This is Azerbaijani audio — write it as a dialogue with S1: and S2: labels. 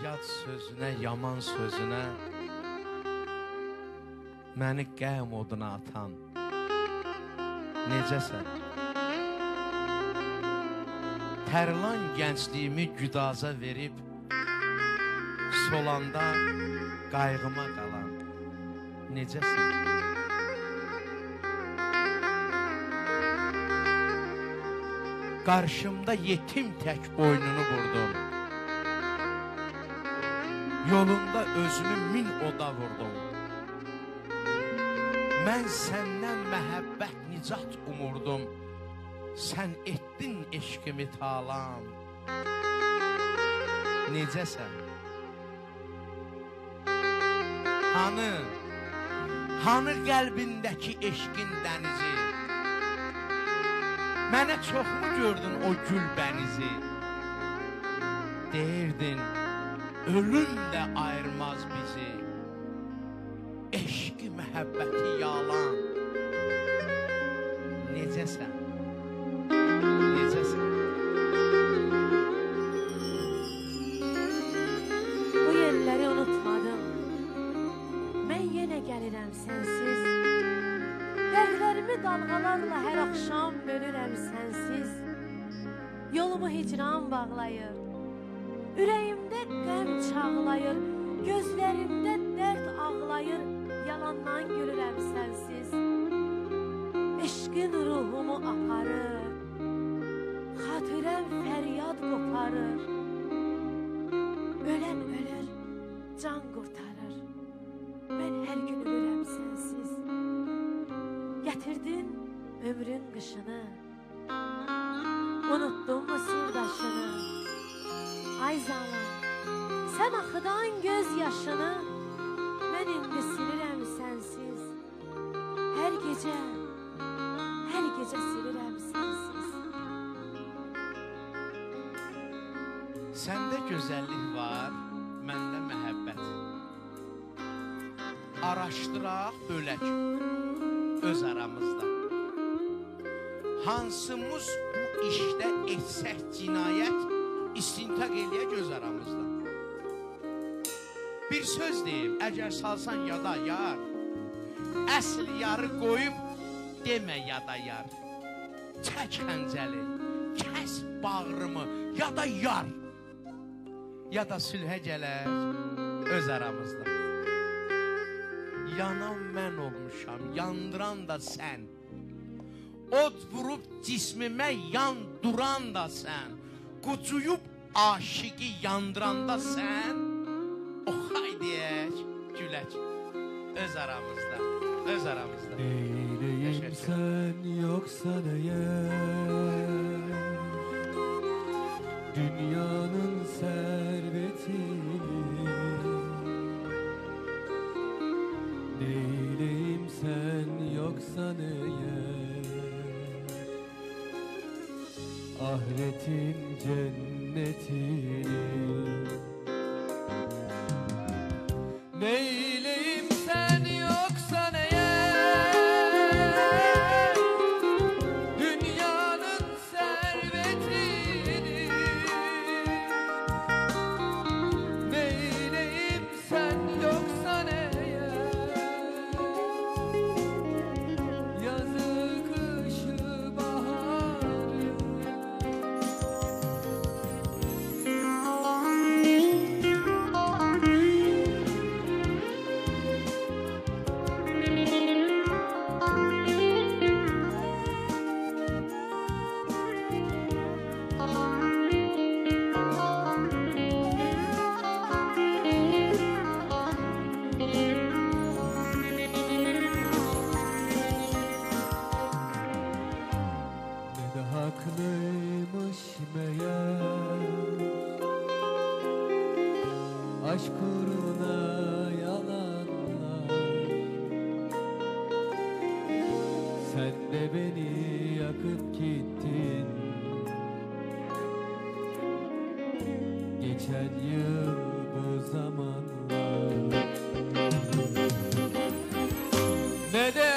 S1: yad sözünə, yaman sözünə, məni qəm oduna atan, necəsən? Tərlan gəncliyimi güdaza verib, solanda qayğıma qalan, necəsən? Qarşımda yetim tək boynunu vurdum, yolunda özümü min oda vurdum. Mən səndən məhəbbət nicat umurdum, sən etdin eşqimi talan, necəsən? Hanı qəlbindəki eşqin dənizi? Mənə çoxmu gördün o gül bənizi? Deyirdin, ölüm də ayırmaz bizi, eşqi məhəbbəti yalan, necəsən? Necəsən?
S2: Bu yerləri unutmadım, mən yenə gəlirəm sənsiz. Dərdlərimi dalğalarla hər axşam bölürəm sənsiz. Yolumu hicran bağlayır, ürəyimdə qəm çağlayır, gözlərimdə dərd ağlayır, yalandan gülürəm sənsiz. Eşqin ruhumu aparır, xatirəm fəryad qoparır. Ölən ölür, can qurtarır, mən hər gün ölürəm sənsiz. Gətirdin ömrün qışını, unuttun mu sirdaşını? Ay zalım, sən axıdan göz yaşını, mən indi silirəm sənsiz. Hər gecə silirəm sənsiz.
S1: Səndə gözəllik var, məndə məhəbbət. Araşdıraq, bölək öz aramızda. Hansımız bu işdə etsək cinayət, istintaq eləyək öz aramızda. Bir söz deyim, əgər salsan yada yar, əsl yarı qoyub demə yada yar. Çək xəncəli, kəs bağrımı, yada yar. Ya da sülhə gələk öz aramızda. Yanan mən olmuşam, yandıran da sən. Od vurub cismimə yanduran da sən. Qucuyub aşıqı yandıran da sən. Oxay deyək, gülək öz aramızda, öz aramızda.
S3: Neyleyim sen yoksan eğer, dünyanın servetini. Neyleyim sen yoksan eğer, ahiretin cennetini. Neyleyim sen yoksan eğer, dünyanın servetini. Neyleyim sen yoksan eğer, yazı kışı baharı. Ne de haklıymış meğer, aşk uğruna yalanlar. Sen de beni yakıp gittin, geçen yıl bu zamanlar. Ne de